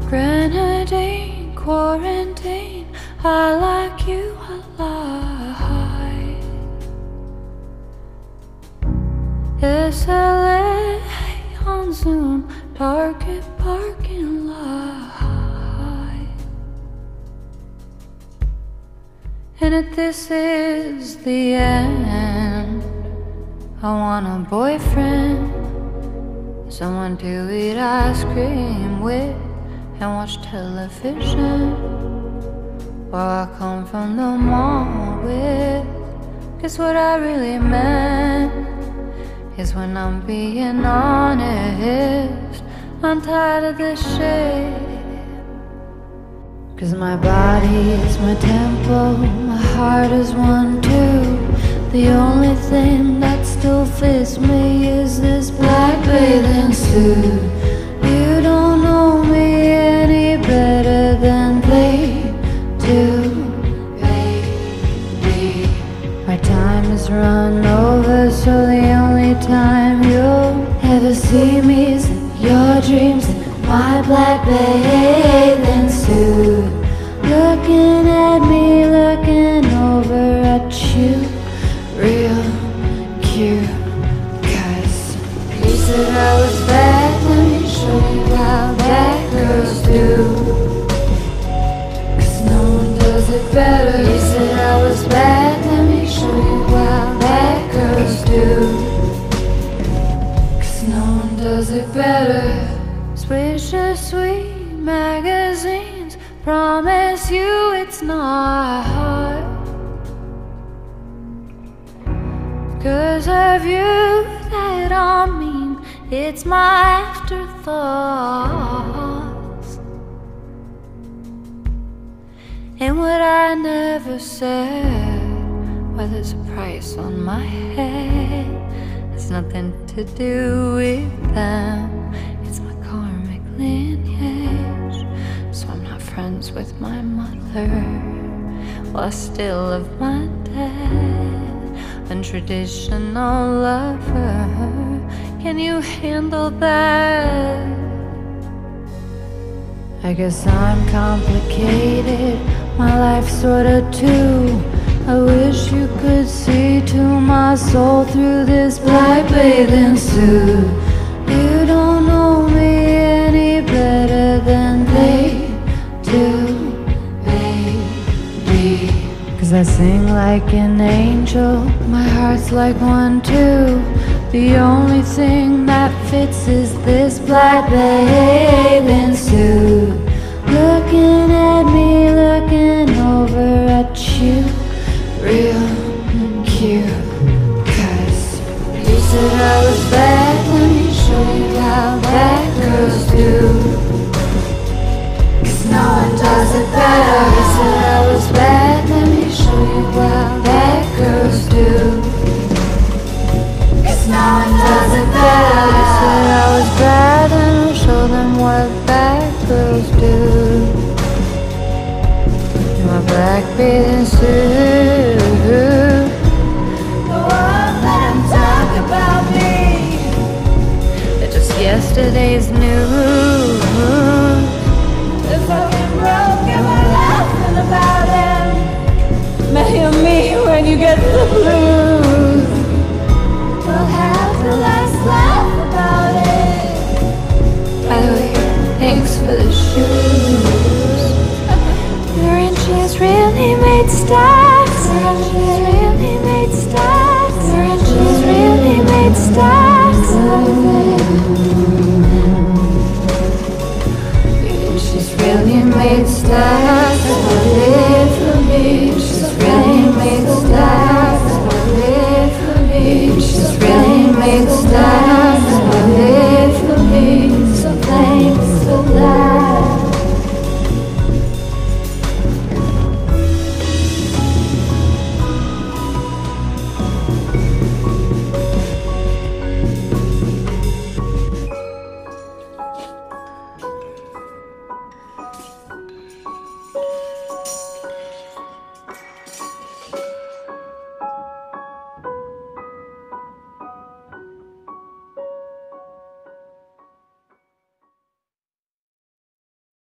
Grenadine, quarantine, I like you alive. It's LA on Zoom, Target parking lot. And if this is the end, I want a boyfriend, someone to eat ice cream with and watch television, while I come from the mall with. Guess what I really meant is, when I'm being honest, I'm tired of this shit. Cause my body is my temple, my heart is one too. The only thing that still fits me is this black bathing suit. You don't know me any better than they do, baby. My time is run over, so the only time you'll ever see me is in your dreams in my black bathing suit. Looking at me, looking over at you, real cute. Cause you said I was bad, let me show you how bad girls do. Cause no one does it better. You said I was bad, let me show you how bad girls do. Cause no one does it better. Swisher Sweet magazines promise you it's not hard. Cause of you, that I mean, it's my afterthoughts. And what I never said, well, there's a price on my head. It's nothing to do with them, it's my karmic lineage. So I'm not friends with my mother, well, I still love my dad. Untraditional lover, can you handle that? I guess I'm complicated, my life sorta too. I wish you could see to my soul through this black bathing suit. You don't know me any better than they do, baby. Cause I sing like an angel, my heart's like one too. The only thing that fits is this black bathing suit. Looking at me, looking over at you, real cute. Cause you said I was bad, let me show you how bad girls do. Cause no one does it better. You said I was bad, let me show you how bad girls do. Cause no one does it better. You said I was bad, and I'll show them what bad girls do. In my black bathing suit, go on, let them talk about me. They're just yesterday's news. They're fucking broke and we're laughing about it. Mail me when you get the blues. We'll have the last laugh about it. By the way, thanks for the shoes. Your inches really made stacks. Your inches really made stacks. Your inches really made stacks.